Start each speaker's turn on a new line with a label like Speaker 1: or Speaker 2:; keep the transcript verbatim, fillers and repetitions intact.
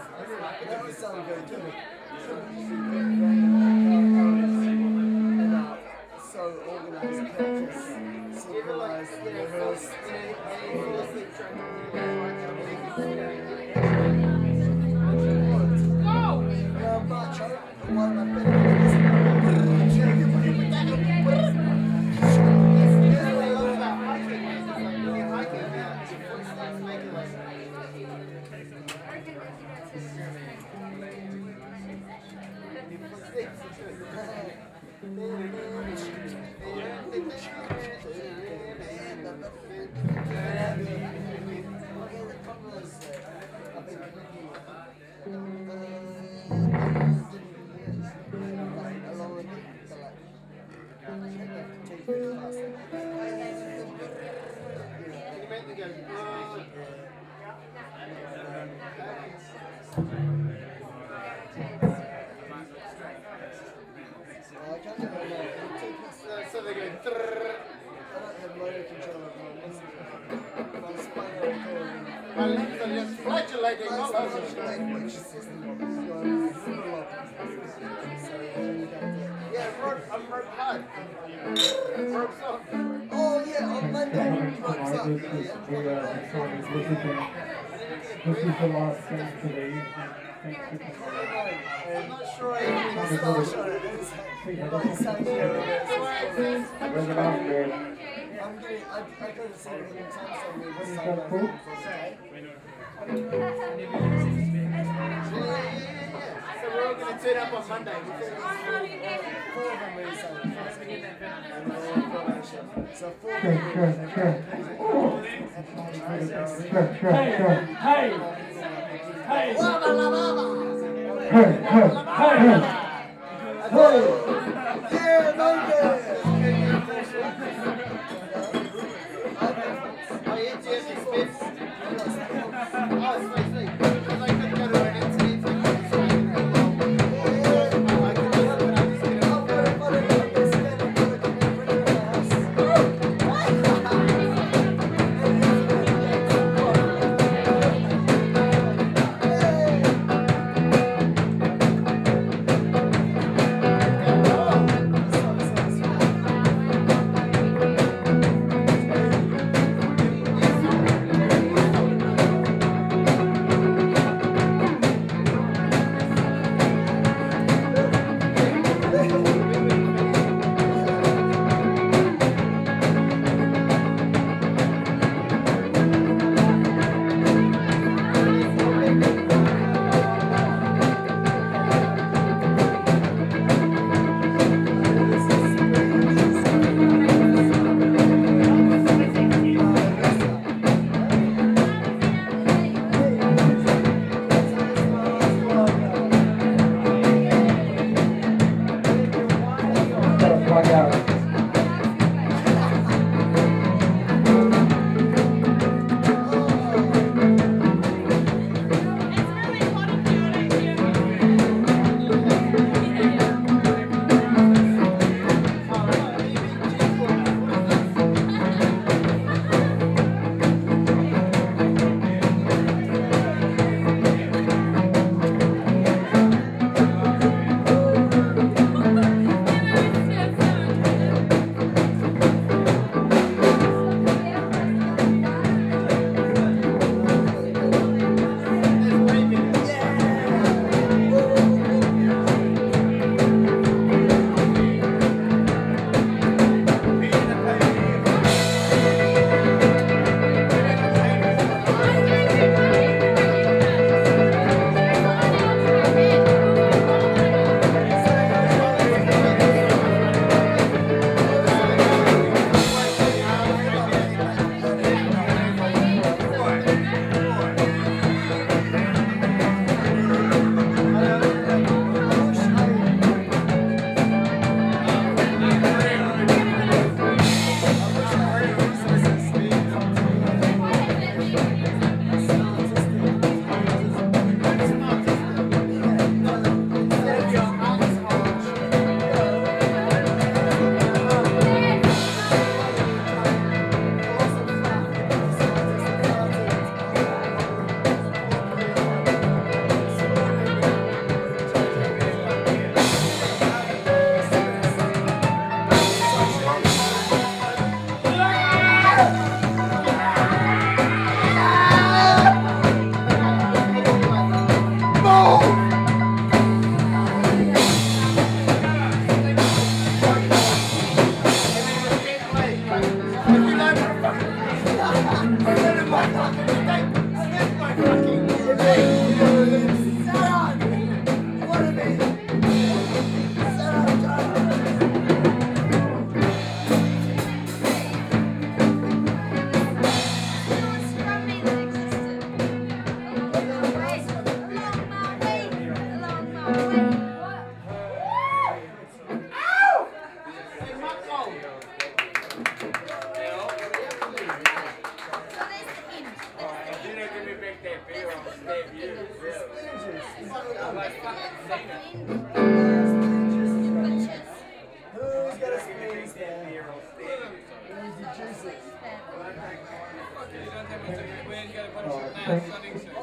Speaker 1: That would sound good, too. So organised, purpose, synchronised, rehearsed. So they go. My limbs are just flagellating all over. Yeah, rope, I'm rope hard. Rope's on. Oh yeah, on Monday. Rope's up.
Speaker 2: This is the last thing today.
Speaker 1: I'm not sure I even started on it. But it sounds good. I'm getting, I, I couldn't see it in time, so we was talking about it. So we're all going to turn up on Monday. Four of them really sound. So four of them.
Speaker 2: Hey, hey, hey.
Speaker 1: Lava, lava, lava.
Speaker 2: Hey, hey, hey. Hey.
Speaker 1: Yeah, Monday. Who's got a spinach stand? Who's the juices?
Speaker 2: Oh, thank-